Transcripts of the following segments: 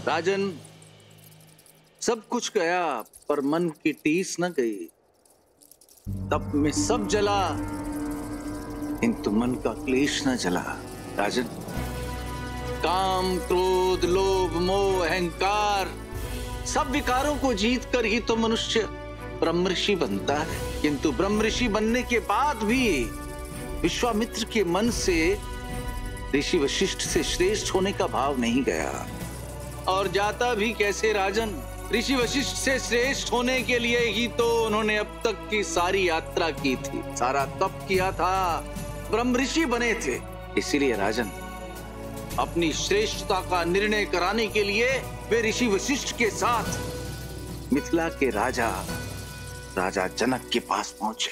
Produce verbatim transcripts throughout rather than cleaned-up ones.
राजन, सब कुछ गया पर मन की टीस न गई। तप में सब जला किंतु मन का क्लेश न जला। राजन, काम, क्रोध, लोभ, मोह, अहंकार, सब विकारों को जीत कर ही तो मनुष्य ब्रह्मऋषि बनता है। किंतु ब्रह्मऋषि बनने के बाद भी विश्वामित्र के मन से ऋषि वशिष्ठ से श्रेष्ठ होने का भाव नहीं गया। और जाता भी कैसे राजन? ऋषि वशिष्ठ से श्रेष्ठ होने के लिए ही तो उन्होंने अब तक की सारी यात्रा की थी, सारा तप किया था, ब्रह्म ऋषि बने थे। इसीलिए राजन, अपनी श्रेष्ठता का निर्णय कराने के लिए वे ऋषि वशिष्ठ के साथ मिथिला के राजा राजा जनक के पास पहुंचे।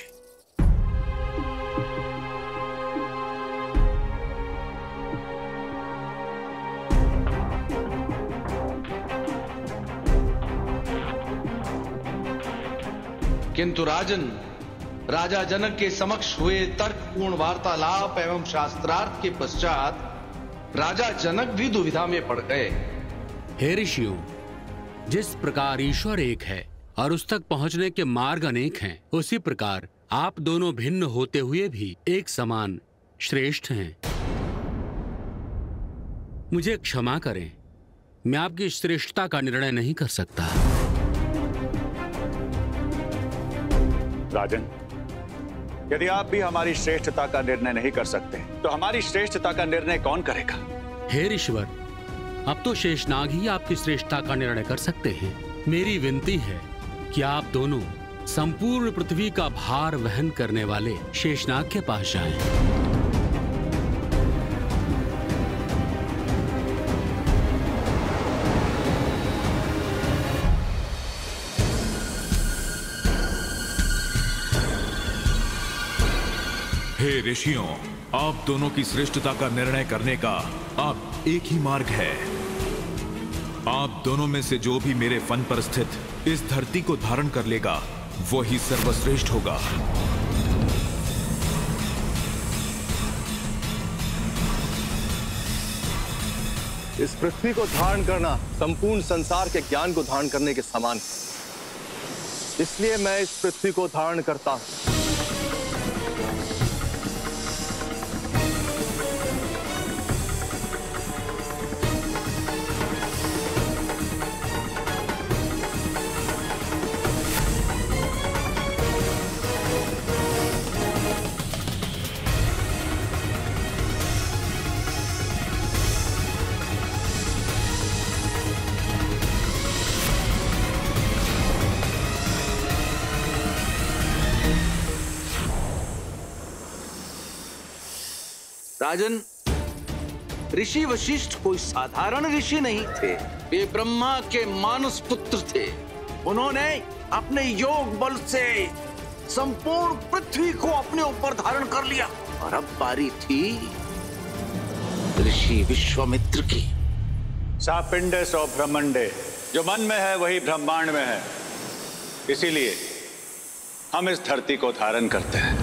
किंतु राजन, राजा जनक के समक्ष हुए तर्कपूर्ण वार्तालाप एवं शास्त्रार्थ के पश्चात राजा जनक भी दुविधा में पड़ गए। हे ऋषियों, जिस प्रकार ईश्वर एक है और उस तक पहुंचने के मार्ग अनेक हैं, उसी प्रकार आप दोनों भिन्न होते हुए भी एक समान श्रेष्ठ हैं। मुझे क्षमा करें, मैं आपकी श्रेष्ठता का निर्णय नहीं कर सकता। राजन, यदि आप भी हमारी श्रेष्ठता का निर्णय नहीं कर सकते तो हमारी श्रेष्ठता का निर्णय कौन करेगा? हे ऋषिवर, अब तो शेषनाग ही आपकी श्रेष्ठता का निर्णय कर सकते हैं। मेरी विनती है कि आप दोनों संपूर्ण पृथ्वी का भार वहन करने वाले शेषनाग के पास जाएं। हे ऋषियों, आप दोनों की श्रेष्ठता का निर्णय करने का अब एक ही मार्ग है। आप दोनों में से जो भी मेरे फन पर स्थित इस धरती को धारण कर लेगा वो ही सर्वश्रेष्ठ होगा। इस पृथ्वी को धारण करना संपूर्ण संसार के ज्ञान को धारण करने के समान है। इसलिए मैं इस पृथ्वी को धारण करता हूं। राजन, ऋषि वशिष्ठ कोई साधारण ऋषि नहीं थे। वे ब्रह्मा के मानस पुत्र थे। उन्होंने अपने योग बल से संपूर्ण पृथ्वी को अपने ऊपर धारण कर लिया और अब बारी थी ऋषि विश्वामित्र की। सा पिंडे सो ब्रह्मंडे, जो मन में है वही ब्रह्मांड में है। इसीलिए हम इस धरती को धारण करते हैं।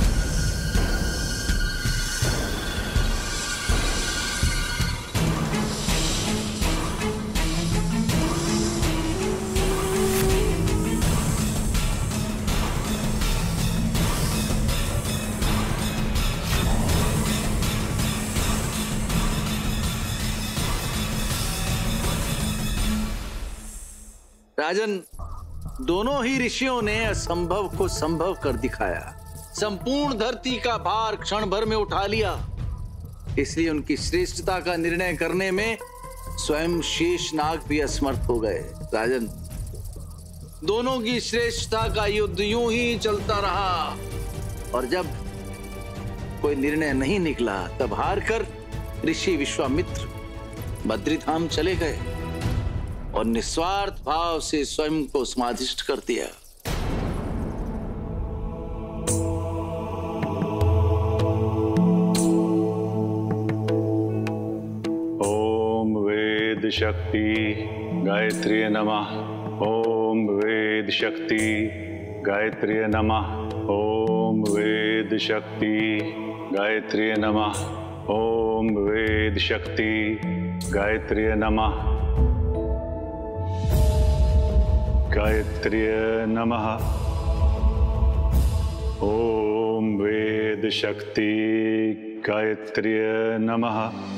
राजन, दोनों ही ऋषियों ने असंभव को संभव कर दिखाया। संपूर्ण धरती का भार क्षण भर में उठा लिया। इसलिए उनकी श्रेष्ठता का निर्णय करने में स्वयं शेषनाग भी असमर्थ हो गए। राजन, दोनों की श्रेष्ठता का युद्ध यूं ही चलता रहा और जब कोई निर्णय नहीं निकला तब हार कर ऋषि विश्वामित्र बद्रीधाम चले गए और निस्वार्थ भाव से स्वयं को समाधिष्ठ कर दिया। ओम वेद शक्ति गायत्री नमः। ओम वेद शक्ति गायत्री नमः। ओम वेद शक्ति गायत्री नमः। ओम वेद शक्ति गायत्री नमः। गायत्र्य नमः। ओम वेद शक्ति गायत्र्य नमः।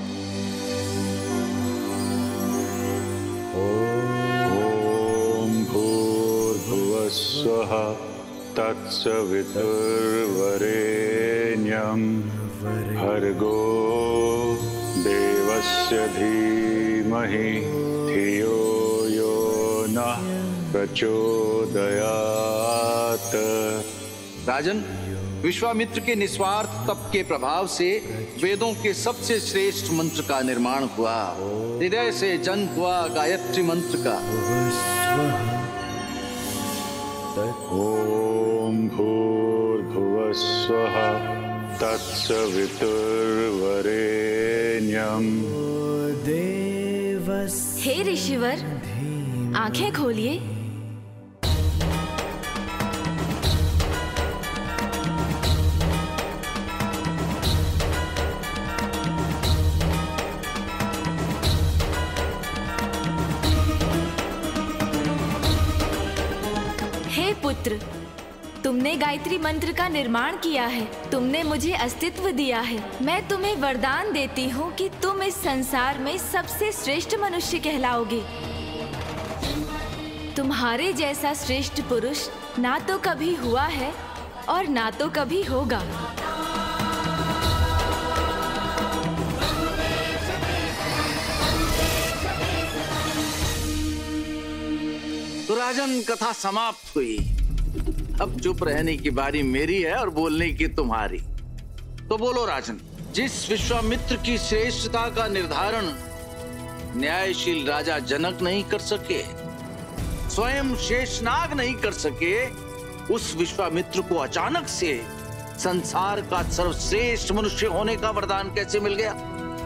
ओम भूर्भुवः स्वः तत्सवितुर्वरेण्यं भर्गो देवस्य धीमहि धियो यो नः प्रचोदयात्। राजन, विश्वामित्र के निस्वार्थ तप के प्रभाव से वेदों के सबसे श्रेष्ठ मंत्र का निर्माण हुआ। हृदय से जन्म हुआ गायत्री मंत्र का। ओम भूर्भुवः स्वः तत्सवितुर्वरेण्यं। हे ऋषिवर, आंखें खोलिए। हे पुत्र, तुमने गायत्री मंत्र का निर्माण किया है, तुमने मुझे अस्तित्व दिया है। मैं तुम्हें वरदान देती हूँ कि तुम इस संसार में सबसे श्रेष्ठ मनुष्य कहलाओगे। तुम्हारे जैसा श्रेष्ठ पुरुष ना तो कभी हुआ है और ना तो कभी होगा। तो राजन, कथा समाप्त हुई। अब चुप रहने की बारी मेरी है और बोलने की तुम्हारी। तो बोलो राजन, जिस विश्वामित्र की श्रेष्ठता का निर्धारण न्यायशील राजा जनक नहीं कर सके, स्वयं शेषनाग नहीं कर सके, उस विश्वामित्र को अचानक से संसार का सर्वश्रेष्ठ मनुष्य होने का वरदान कैसे मिल गया?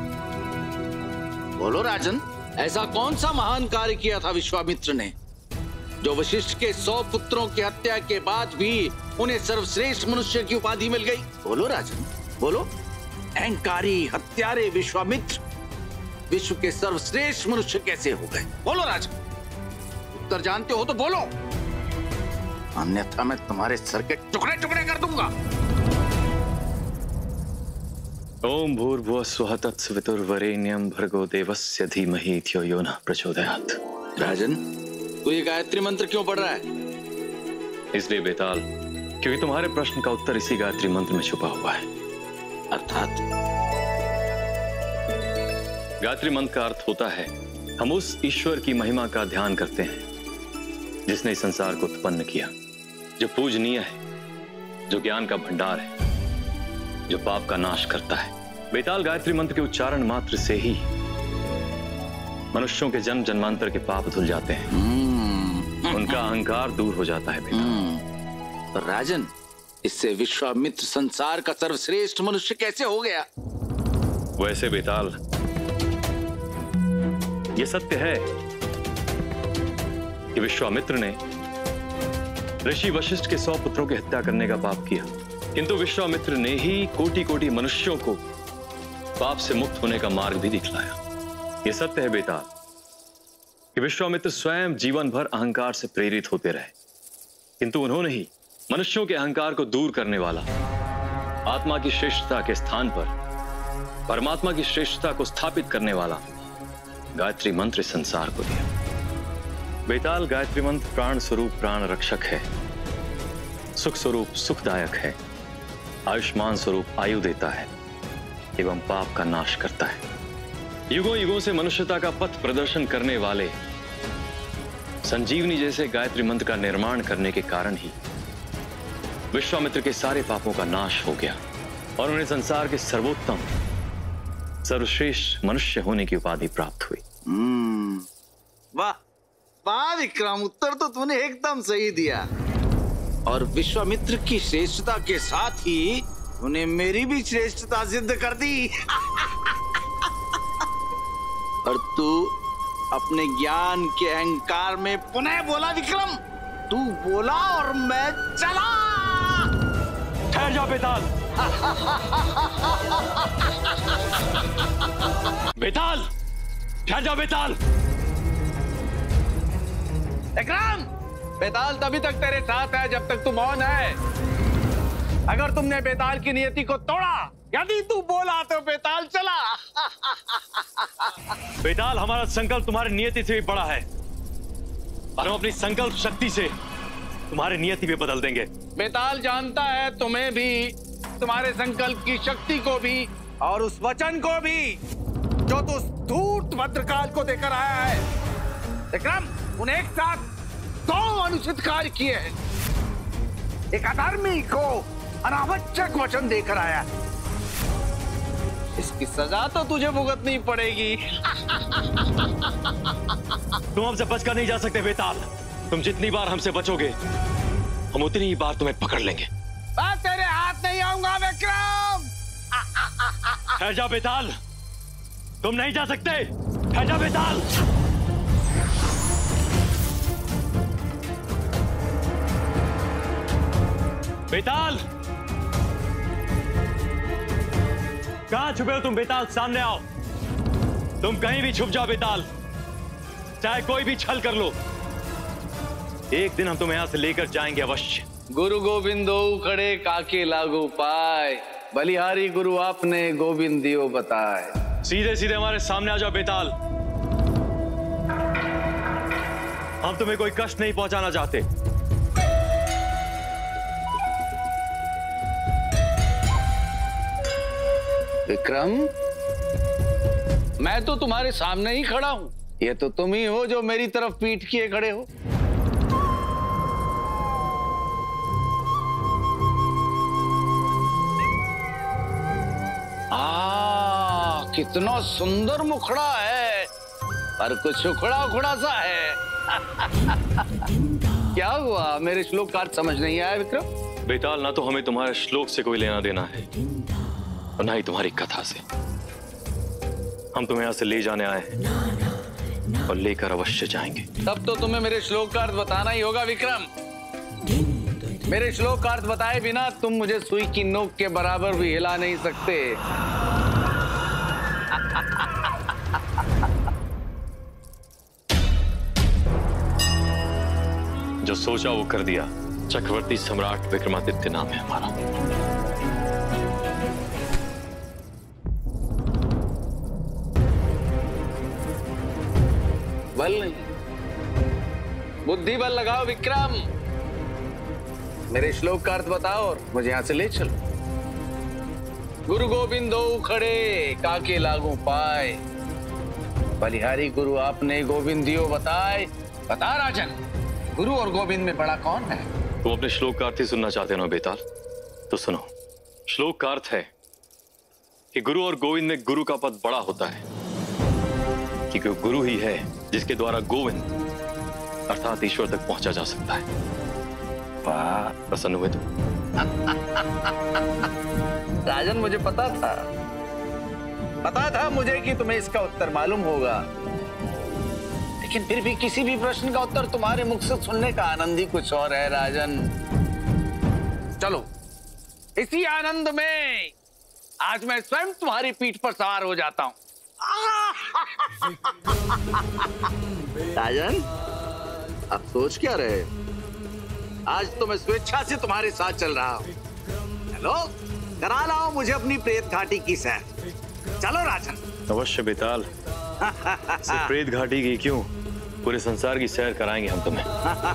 बोलो राजन, ऐसा कौन सा महान कार्य किया था विश्वामित्र ने जो वशिष्ठ के सौ पुत्रों की हत्या के बाद भी उन्हें सर्वश्रेष्ठ मनुष्य की उपाधि मिल गई? बोलो राजन, बोलो। अहंकारी हत्यारे विश्वामित्र विश्व के सर्वश्रेष्ठ मनुष्य कैसे हो गए? बोलो राजन, उत्तर जानते हो तो बोलो, अन्यथा मैं तुम्हारे सर के टुकड़े टुकड़े कर दूंगा। ओम भूर्भुवः स्वः तत्सवितुर्वरेण्यं भर्गो देवस्य धीमहि धियो यो नः प्रचोदयात्। राजन, तू ये गायत्री मंत्र क्यों पढ़ रहा है? इसलिए बेताल, क्योंकि तुम्हारे प्रश्न का उत्तर इसी गायत्री मंत्र में छुपा हुआ है। अर्थात गायत्री मंत्र का अर्थ होता है, हम उस ईश्वर की महिमा का ध्यान करते हैं जिसने इस संसार को उत्पन्न किया, जो पूजनीय है, जो ज्ञान का भंडार है, जो पाप का नाश करता है। बेताल, गायत्री मंत्र के उच्चारण मात्र से ही मनुष्यों के जन्म जन्मांतर के पाप धुल जाते हैं, उनका अहंकार दूर हो जाता है। बेताल, तो राजन, इससे विश्वामित्र संसार का सर्वश्रेष्ठ मनुष्य कैसे हो गया? वैसे बेताल, यह सत्य है कि विश्वामित्र ने ऋषि वशिष्ठ के सौ पुत्रों की हत्या करने का पाप किया, किंतु विश्वामित्र ने ही कोटि कोटि मनुष्यों को पाप से मुक्त होने का मार्ग भी दिखलाया। यह सत्य है बेताल कि विश्वामित्र स्वयं जीवन भर अहंकार से प्रेरित होते रहे, किंतु उन्होंने ही मनुष्यों के अहंकार को दूर करने वाला, आत्मा की श्रेष्ठता के स्थान पर परमात्मा की श्रेष्ठता को स्थापित करने वाला गायत्री मंत्र संसार को दिया। बेताल, गायत्री मंत्र प्राण स्वरूप प्राण रक्षक है, सुख स्वरूप सुखदायक है, आयुष्मान स्वरूप आयु देता है एवं पाप का नाश करता है। युगों युगों से मनुष्यता का पथ प्रदर्शन करने वाले संजीवनी जैसे गायत्री मंत्र का निर्माण करने के कारण ही विश्वामित्र के सारे पापों का नाश हो गया और उन्हें संसार के सर्वोत्तम सर्वश्रेष्ठ मनुष्य होने की उपाधि प्राप्त हुई। हम्म, वाह वाह विक्रम, उत्तर तो तूने एकदम सही दिया। और विश्वामित्र की श्रेष्ठता के साथ ही तूने मेरी भी श्रेष्ठता सिद्ध कर दी। और तू अपने ज्ञान के अहंकार में पुनः बोला विक्रम, तू बोला और मैं चला। ठहर जाओ बेताल। बेताल, ठहर जाओ बेताल। विक्रम, बेताल तभी तक तेरे साथ है जब तक तू मौन है। अगर तुमने बेताल की नियति को तोड़ा, यदि तू बोला तो बेताल चला। बेताल, हमारा संकल्प तुम्हारी नियति से भी बड़ा है और हम अपनी संकल्प शक्ति से तुम्हारी नियति भी बदल देंगे। बेताल जानता है तुम्हें भी, तुम्हारे संकल्प की शक्ति को भी और उस वचन को भी जो तू धूर्त भद्रकाल को देकर आया है। विक्रम, तूने एक साथ दो अनुचित कार्य किए हैं। एक अधर्मी को अनावश्यक वचन देकर आया। इसकी सजा तो तुझे भुगतनी पड़ेगी। तुम हमसे बचकर नहीं जा सकते बेताल। तुम जितनी बार हमसे बचोगे, हम उतनी ही बार तुम्हें पकड़ लेंगे। मैं तेरे हाथ नहीं आऊंगा विक्रम। ठहर जा बेताल, तुम नहीं जा सकते। ठहर जा बेताल। बेताल, कहां छुपे हो तुम बेताल? सामने आओ। तुम कहीं भी छुप जाओ बेताल, चाहे कोई भी छल कर लो। एक दिन हम तुम्हें यहां से लेकर जाएंगे अवश्य। गुरु गोविंदो खड़े काके लागू पाए, बलिहारी गुरु आपने गोविंद दियो बताए। सीधे सीधे हमारे सामने आ जाओ बेताल। हम तुम्हें कोई कष्ट नहीं पहुंचाना चाहते। विक्रम, मैं तो तुम्हारे सामने ही खड़ा हूं। ये तो तुम ही हो जो मेरी तरफ पीठ किए खड़े हो। आ, कितना सुंदर मुखड़ा है, पर कुछ उखड़ा उखड़ा सा है। क्या हुआ? मेरे श्लोक का अर्थ समझ नहीं आया विक्रम? बेताल, ना तो हमें तुम्हारे श्लोक से कोई लेना देना है और ना ही तुम्हारी कथा से। हम तुम्हें यहां से ले जाने आए हैं और लेकर अवश्य जाएंगे। तब तो तुम्हें मेरे श्लोक का अर्थ बताना ही होगा विक्रम। मेरे श्लोक का अर्थ बताए बिना तुम मुझे सुई की नोक के बराबर भी हिला नहीं सकते। जो सोचा वो कर दिया। चक्रवर्ती सम्राट विक्रमादित्य नाम है हमारा। बल नहीं, बुद्धि बल लगाओ विक्रम। मेरे श्लोक का अर्थ बताओ और मुझे यहां से ले चलो। गुरु गोविंदो खड़े काके लागू पाए, बलिहारी गुरु आपने गोविंद दियो बताए। बता राजन, गुरु और गोविंद में बड़ा कौन है? तुम अपने श्लोक का अर्थ ही सुनना चाहते हो ना बेताल? तो सुनो। श्लोक का अर्थ है कि गुरु और गोविंद में गुरु का पद बड़ा होता है, क्योंकि गुरु ही है जिसके द्वारा गोविंद अर्थात ईश्वर तक पहुंचा जा सकता है। वाह, प्रसन्न हुए तुम? राजन, मुझे पता था, पता था मुझे कि तुम्हें इसका उत्तर मालूम होगा, लेकिन फिर भी किसी भी प्रश्न का उत्तर तुम्हारे मुख से सुनने का आनंद ही कुछ और है राजन। चलो, इसी आनंद में आज मैं स्वयं तुम्हारी पीठ पर सवार हो जाता हूं। राजन, अब सोच क्या रहे? आज तो मैं स्वेच्छा से तुम्हारे साथ चल रहा हूं। चलो, करा लाओ मुझे अपनी प्रेत घाटी की सैर। चलो राजन। अवश्य बेताल, सिर्फ प्रेत घाटी की क्यों, पूरे संसार की सैर कराएंगे हम तुम्हें।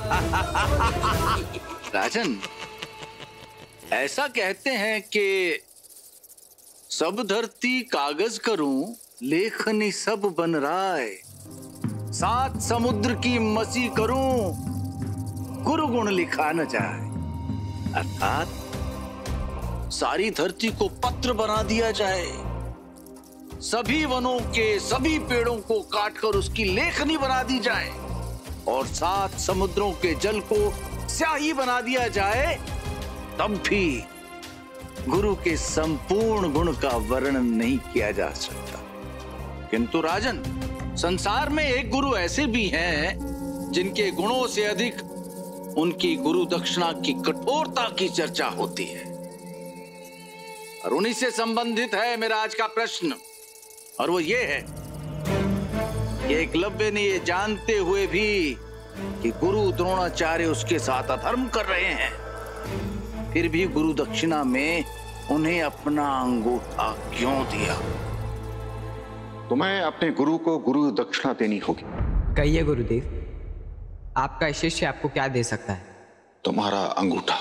राजन, ऐसा कहते हैं कि सब धरती कागज करूं, लेखनी सब बन राय, सात समुद्र की मसी करूं, गुरु गुण लिखा न जाए। अर्थात सारी धरती को पत्र बना दिया जाए, सभी वनों के सभी पेड़ों को काटकर उसकी लेखनी बना दी जाए और सात समुद्रों के जल को स्याही बना दिया जाए, तब भी गुरु के संपूर्ण गुण का वर्णन नहीं किया जा सकता। किंतु राजन, संसार में एक गुरु ऐसे भी हैं जिनके गुणों से अधिक उनकी गुरु दक्षिणा की कठोरता की चर्चा होती है, और उन्हीं से संबंधित है मेरा आज का प्रश्न। और वो ये है कि एकलव्य ने ये जानते हुए भी कि गुरु द्रोणाचार्य उसके साथ अधर्म कर रहे हैं, फिर भी गुरु दक्षिणा में उन्हें अपना अंगूठा क्यों दिया? तुम्हें अपने गुरु को गुरु दक्षिणा देनी होगी। कहिए गुरुदेव, आपका शिष्य आपको क्या दे सकता है? तुम्हारा अंगूठा।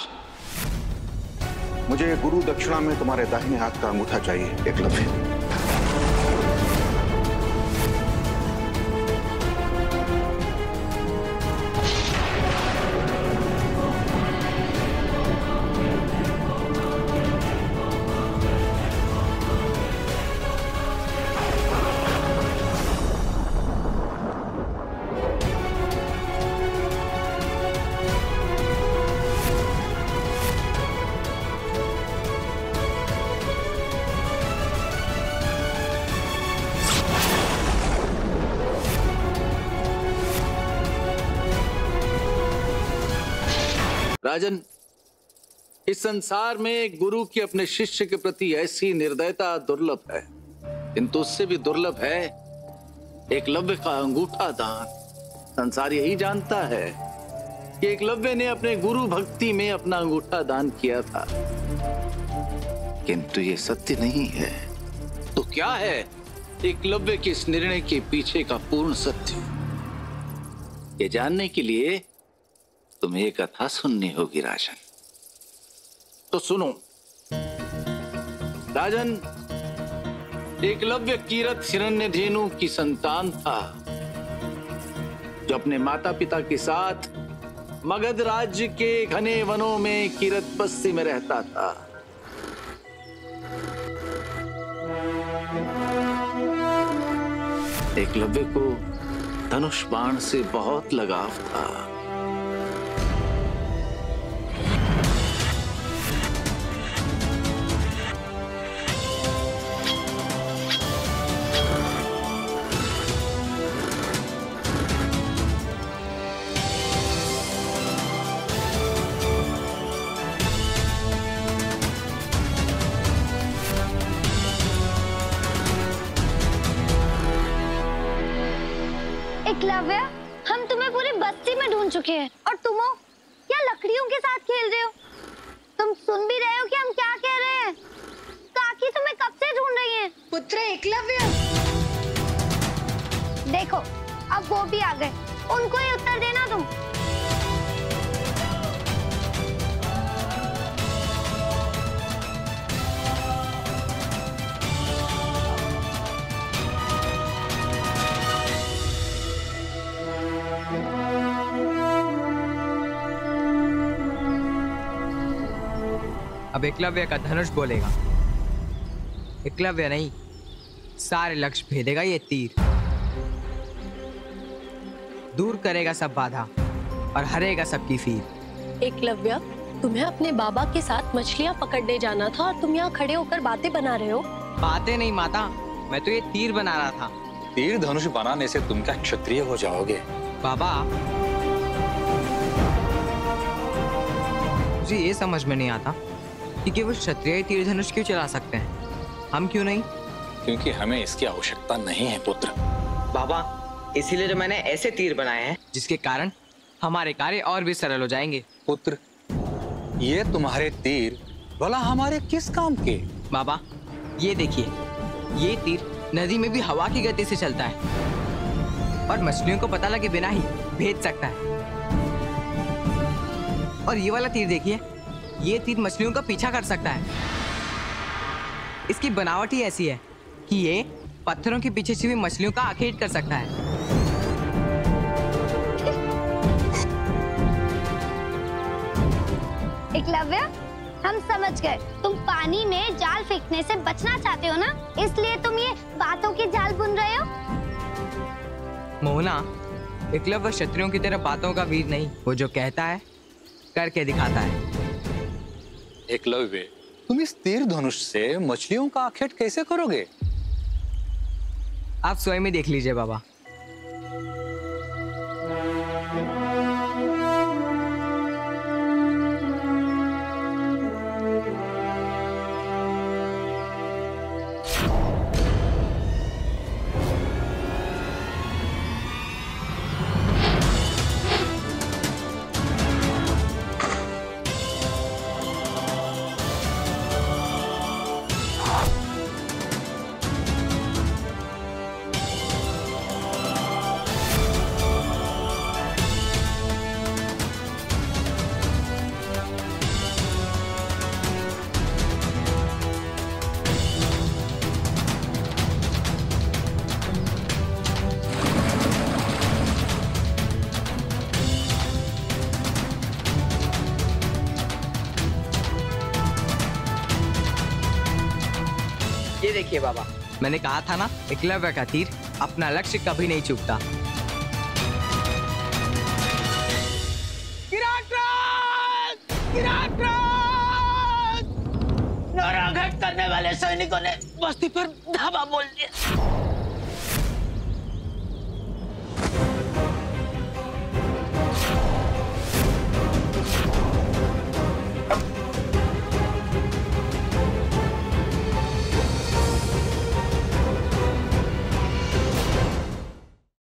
मुझे गुरु दक्षिणा में तुम्हारे दाहिने हाथ का अंगूठा चाहिए, एकलव्य। राजन, इस संसार में गुरु की अपने शिष्य के प्रति ऐसी निर्दयता दुर्लभ है, किंतु उससे भी दुर्लभ है एकलव्य का अंगूठा दान। संसार यही जानता है कि एकलव्य ने अपने गुरु भक्ति में अपना अंगूठा दान किया था, किंतु ये सत्य नहीं है। तो क्या है एकलव्य के इस निर्णय के पीछे का पूर्ण सत्य? ये जानने के लिए तुम्हें एक कथा सुननी होगी राजन। तो सुनो राजन, एकलव्य कीरत हिरण्यधेनु की संतान था, जो अपने माता पिता के साथ मगध राज्य के घने वनों में कीरत बस्ती में रहता था। एकलव्य को धनुष बाण से बहुत लगाव था। एकलव्य, हम तुम्हें पूरी बस्ती में ढूंढ चुके हैं और तुम हो क्या लकड़ियों के साथ खेल रहे हो? तुम सुन भी रहे हो कि हम क्या कह रहे हैं? काकी तुम्हें कब से ढूंढ रही है। पुत्र एकलव्य, देखो अब वो भी आ गए, उनको ही उत्तर देना तुम। अब एकलव्य का धनुष बोलेगा। एकलव्य नहीं, सारे लक्ष्य भेदेगा ये तीर। दूर करेगा सब बाधा और हरेगा सबकी फीर। एकलव्य, तुम्हें अपने बाबा के साथ मछलियां पकड़ने जाना था और तुम यहाँ खड़े होकर बातें बना रहे हो। बातें नहीं माता, मैं तो ये तीर बना रहा था। तीर धनुष बनाने से तुम क्या क्षत्रिय हो जाओगे? बाबा, मुझे ये समझ में नहीं आता कि केवल क्षत्रिय तीर धनुष क्यों चला सकते हैं, हम क्यों नहीं? क्योंकि हमें इसकी आवश्यकता नहीं है पुत्र। बाबा, इसीलिए तो मैंने ऐसे तीर बनाए हैं जिसके कारण हमारे कार्य और भी सरल हो जाएंगे। पुत्र, ये तुम्हारे तीर भला हमारे किस काम के? बाबा, ये देखिए, ये तीर नदी में भी हवा की गति से चलता है और मछलियों को पता लगे बिना ही भेज सकता है। और ये वाला तीर देखिए, ये तीर मछलियों का पीछा कर सकता है। इसकी बनावट ही ऐसी है कि ये पत्थरों के पीछे छिपी मछलियों का आखेट कर सकता है। एकलव्य, हम समझ गए, तुम पानी में जाल फेंकने से बचना चाहते हो ना, इसलिए तुम ये बातों की जाल बुन रहे हो। मोहना, एकलव्य क्षत्रियों की तरह बातों का वीर नहीं, वो जो कहता है करके दिखाता है। एकलव्य, तुम इस तीर धनुष से मछलियों का आखेट कैसे करोगे? आप स्वयं ही देख लीजिए बाबा। देखिए बाबा, मैंने कहा था ना, एकलव्य का तीर अपना लक्ष्य कभी नहीं चूकता। नौराघाट करने वाले सैनिकों ने बस्ती पर धावा बोल दिया।